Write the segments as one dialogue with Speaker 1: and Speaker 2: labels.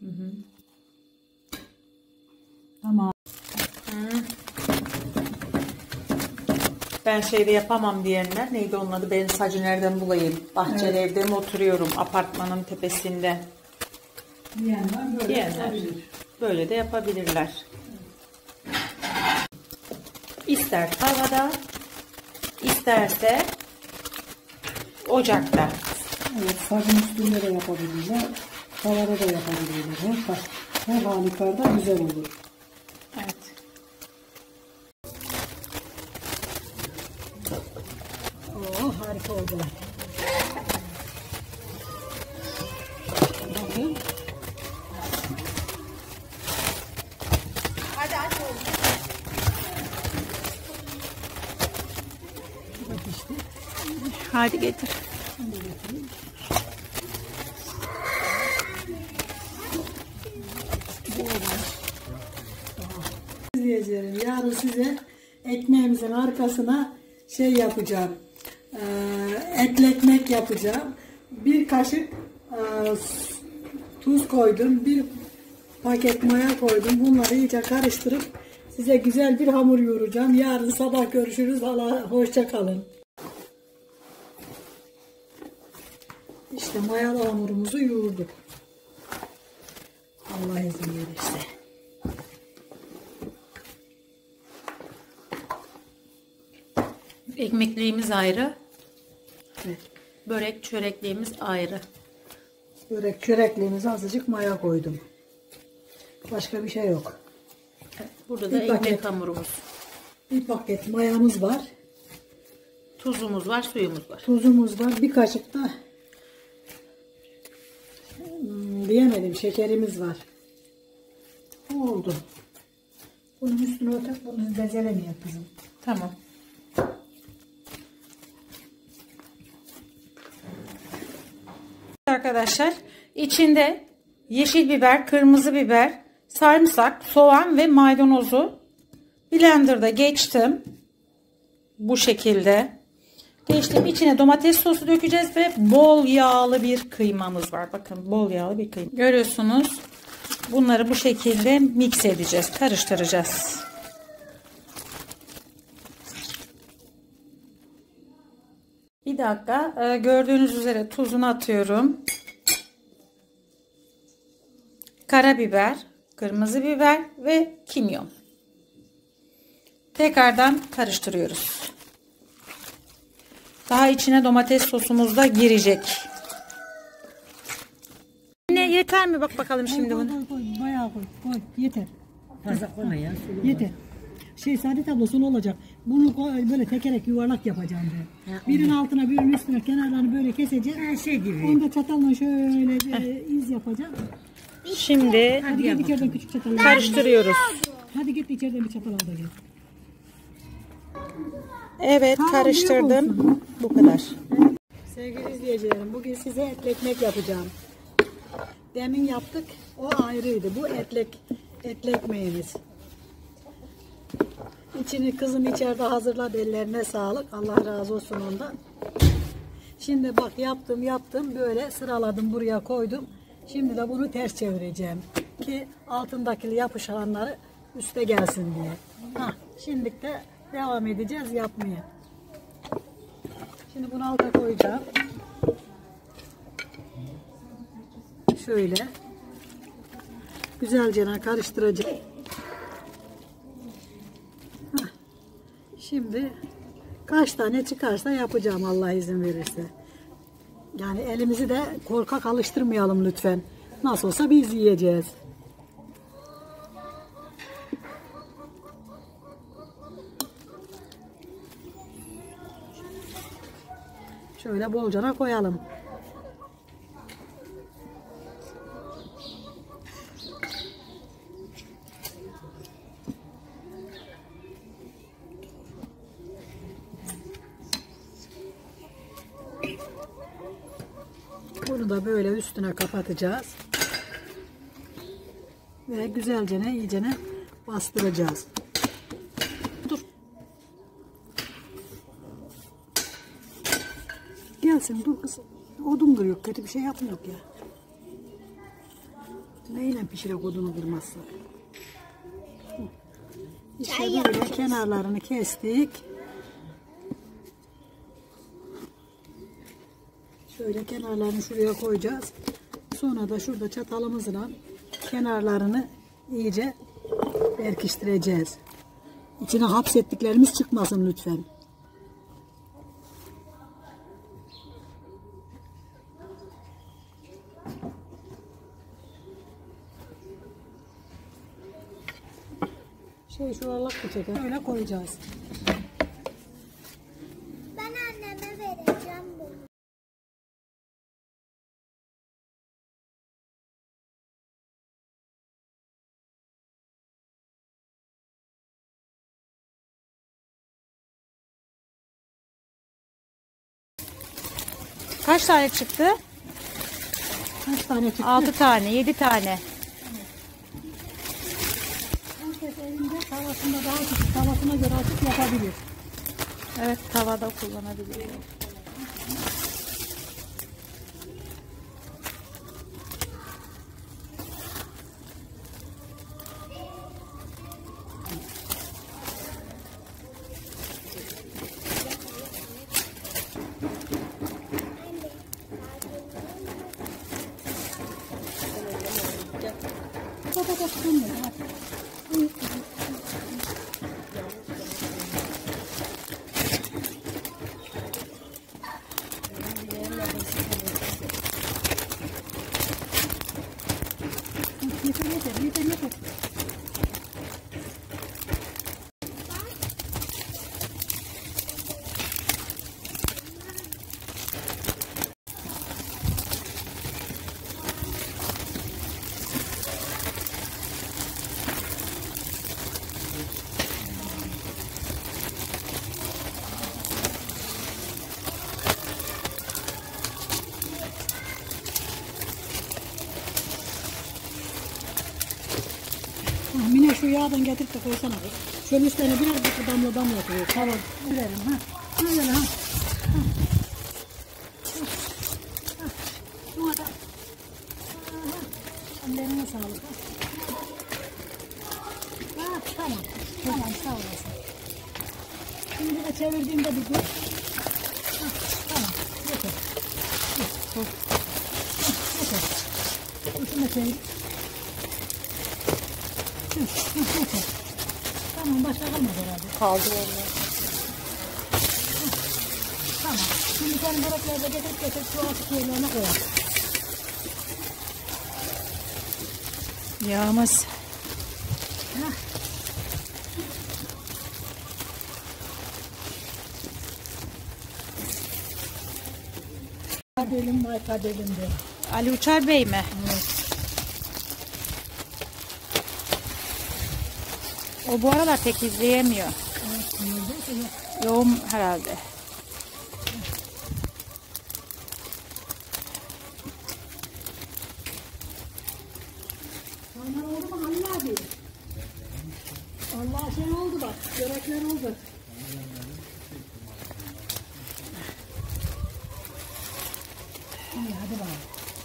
Speaker 1: Tamam.
Speaker 2: Ben şeyde yapamam diyenler, neydi onun adı, ben sacı nereden bulayım? Bahçeli evde mi oturuyorum, apartmanın tepesinde? Diyenler böyle de yapabilirler. İster tavada, isterse ocakta.
Speaker 1: Evet, sacın üstünde de yapabilirler. Tavada da yapabilirler. Her halükarda güzel olur.
Speaker 2: Evet.
Speaker 1: Oh, harika oldular. Bakın.
Speaker 2: Hadi aç oğlum.
Speaker 1: Bak işte.
Speaker 2: Hadi getir.
Speaker 1: İzleyicilerim, yarın size ekmeğimizin arkasına şey yapacağım. Etli ekmek yapacağım. Bir kaşık tuz koydum. Bir paket maya koydum. Bunları iyice karıştırıp size güzel bir hamur yoğuracağım. Yarın sabah görüşürüz. Hoşça kalın. İşte mayalı hamurumuzu yoğurduk. Allah izin verirse.
Speaker 2: Ekmekliğimiz ayrı.
Speaker 1: Evet.
Speaker 2: Börek çörekliğimiz ayrı.
Speaker 1: Börek çörekliğimize azıcık maya koydum. Başka bir şey yok.
Speaker 2: Evet, burada da
Speaker 1: Bir
Speaker 2: ekmek
Speaker 1: paket.
Speaker 2: hamurumuz.
Speaker 1: Bir paket mayamız var.
Speaker 2: Tuzumuz var, suyumuz var.
Speaker 1: Tuzumuz var. Bir kaşık da diyemedim, şekerimiz var. Oldu. Bunun üstüne otak, bunu bezelemiyor kızım.
Speaker 2: Tamam. Arkadaşlar, içinde yeşil biber, kırmızı biber, sarımsak, soğan ve maydanozu blenderda geçtim. Bu şekilde. Geçtim. İçine domates sosu dökeceğiz ve bol yağlı bir kıymamız var. Bakın, bol yağlı bir kıyma. Görüyorsunuz. Bunları bu şekilde mix edeceğiz. Karıştıracağız. Bir dakika. Gördüğünüz üzere tuzunu atıyorum. Karabiber, kırmızı biber ve kimyon. Tekrardan karıştırıyoruz. Daha içine domates sosumuz da girecek. Ne, yeter mi? Bak bakalım şimdi bunu.
Speaker 1: Koy, bayağı koy. Yeter.
Speaker 3: Fazla koyma ya.
Speaker 1: Yeter. Saadet tablosu ne olacak? Bunu böyle tekerek yuvarlak yapacağım ben. Birinin altına, birinin üstüne, kenarlarını böyle keseceğim.
Speaker 3: Her şey gibi.
Speaker 1: Onu da çatalla şöyle iz yapacağım.
Speaker 2: Şimdi
Speaker 1: Hadi git içeriden küçük çatal.
Speaker 2: karıştırıyoruz.
Speaker 1: Hadi git içeriden bir çatal al da gel.
Speaker 2: Evet,
Speaker 1: Tamam,
Speaker 2: karıştırdım. Bu kadar.
Speaker 1: Sevgili izleyicilerim, bugün size etli ekmek yapacağım. Demin yaptık, o ayrıydı. Bu etli ekmeğimiz. İçini kızım içeride hazırladı, ellerine sağlık. Allah razı olsun ondan. Şimdi bak yaptım böyle sıraladım, buraya koydum. Şimdi de bunu ters çevireceğim ki altındaki yapışanları üste gelsin diye. Şimdi de devam edeceğiz yapmaya. Şimdi bunu alta koyacağım. Şöyle güzelce karıştıracağım. Şimdi kaç tane çıkarsa yapacağım Allah izin verirse. Yani elimizi de korkak alıştırmayalım lütfen. Nasıl olsa biz yiyeceğiz. Şöyle bolcana koyalım. Bunu da böyle üstüne kapatacağız. Ve güzelce iyicene bastıracağız. Dur. Gelsin dur kızım. Odun kırıyor. Kötü bir şey yapmıyor ya. Neyle en pişirek odunu kırmazsak. İşte böyle kenarlarını kestik. Şöyle kenarlarını şuraya koyacağız. Sonra da şurada çatalımızla kenarlarını iyice berkiştireceğiz. İçine hapsettiklerimiz çıkmasın lütfen. Şu yuvarlak bıçak öyle koyacağız.
Speaker 3: Ben anneme vereceğim bunu.
Speaker 2: Kaç tane çıktı?
Speaker 1: Kaç tane çıktı?
Speaker 2: 6 tane, 7 tane.
Speaker 1: Herkes evinde tavasında daha küçük, tavasına göre açıp yapabilir.
Speaker 2: Evet, tavada kullanabiliyor.
Speaker 1: Yeter. Mine şu yağdan getirip de koysana. Şöyle üstlerine biraz bir damla koyuyor. Tamam. Verelim ha. Böyle ha. Şuna da. Ellerine sağlık. Ha, tamam. Tamam sağ olasın. Şimdi de çevirdiğimde bir dur. Ha, tamam. Yeter. Yeter. Şunu çevir. Tamam başka kalmadı herhalde.
Speaker 2: Kaldı onlar.
Speaker 1: Tamam. Şimdi sen börekleri de getirip şu açık yerlerine koyalım.
Speaker 2: Yağımız.
Speaker 1: Kadelim var kadelimde.
Speaker 2: Ali Uçar Bey mi?
Speaker 1: Evet.
Speaker 2: O bu aralar pek izleyemiyor.
Speaker 1: Evet.
Speaker 2: Yoğun herhalde.
Speaker 1: Tamam oldu mu Halil abi? Allah şey oldu bak. Börekler oldu. Hadi bakalım.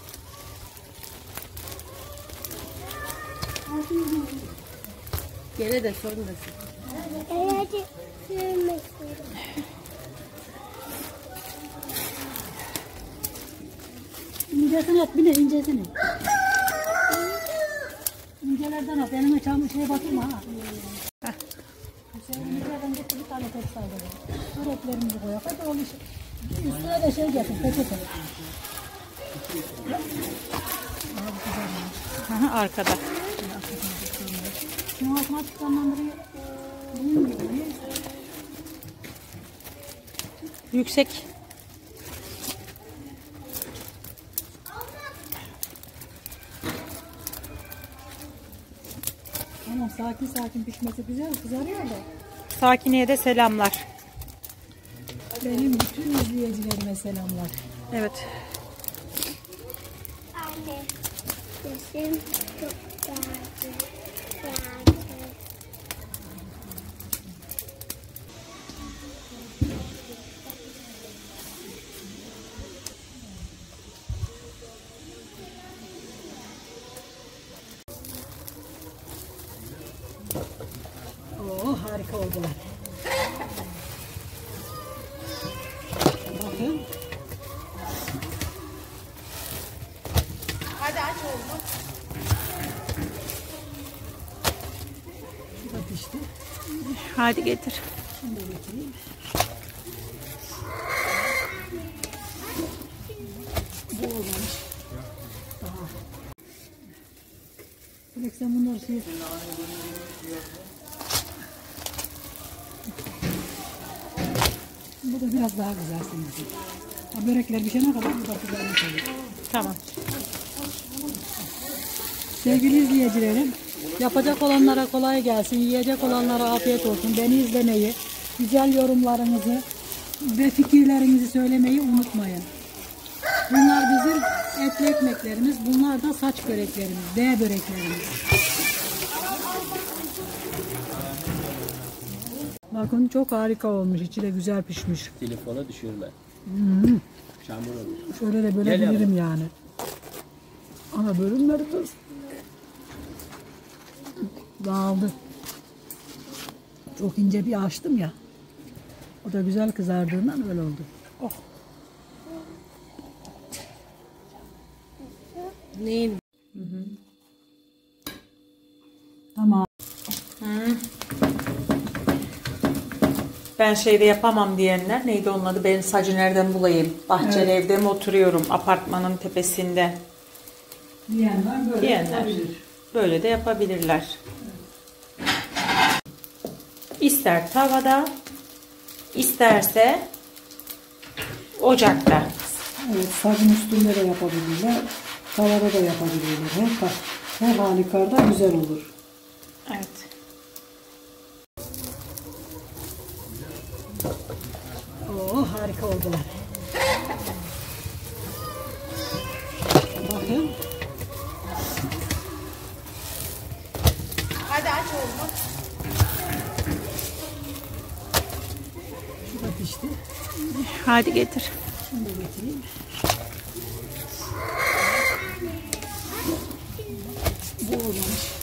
Speaker 2: Gene de sormasın.
Speaker 3: Evet.
Speaker 1: İncesini at, bir de incesini. İncelerden at, elime çamur şeye batırma ha. İncelerden getir bir tane tek sayıda. Böreklerimizi koyak, hadi onu üstüne de şey getir, peçete.
Speaker 2: Arkada.
Speaker 1: Şunu otomatik canlandırıyor. Bunun gibi.
Speaker 2: Yüksek.
Speaker 1: Tamam sakin sakin pişmesi güzel kızarıyor da.
Speaker 2: Sakine'ye de selamlar.
Speaker 1: Benim bütün izleyicilerime selamlar.
Speaker 2: Evet.
Speaker 3: Anne. Sesim çok güzel.
Speaker 1: Oo, harika oldular. Bakın.
Speaker 2: Hadi aç oğlum.
Speaker 1: Bu da pişti.
Speaker 2: Hadi getir.
Speaker 1: Şunu da getireyim. Bu olmamış. Daha. Bırak sen bunları şey. Bu da biraz daha güzel senin için. Ha, börekler pişene kadar bu da güzelmiş olur.
Speaker 2: Tamam.
Speaker 1: Sevgili izleyicilerim, yapacak olanlara kolay gelsin, yiyecek olanlara afiyet olsun. Beni izlemeyi, güzel yorumlarınızı ve fikirlerinizi söylemeyi unutmayın. Bunlar bizim etli ekmeklerimiz, bunlar da saç böreklerimiz, D böreklerimiz. Bakın çok harika olmuş, içi de güzel pişmiş.
Speaker 4: Telefona düşürme. Çamur olur.
Speaker 1: Şöyle de bölebilirim yani. Ana bölünmedi kız. Dağıldı. Çok ince bir açtım ya. O da güzel kızardığından öyle oldu. Oh.
Speaker 2: Neyin?
Speaker 1: Tamam.
Speaker 2: Ben şeyde yapamam diyenler, neydi onun adı, benim sacı nereden bulayım? Bahçeli evde mi oturuyorum, apartmanın tepesinde
Speaker 1: Diyenler böyle
Speaker 2: diyenler
Speaker 1: yapabilir.
Speaker 2: böyle de yapabilirler. İster tavada, isterse ocakta.
Speaker 1: Evet, sacın üstünde de yapabilirler. Tavada da yapabilirler. Her halükarda güzel olur.
Speaker 2: Evet.
Speaker 1: Oo, harika oldular. Bakın.
Speaker 2: Hadi aç oğlum.
Speaker 1: Şu da pişti.
Speaker 2: Hadi getir.
Speaker 1: Şunu da getireyim. Bu olmamış.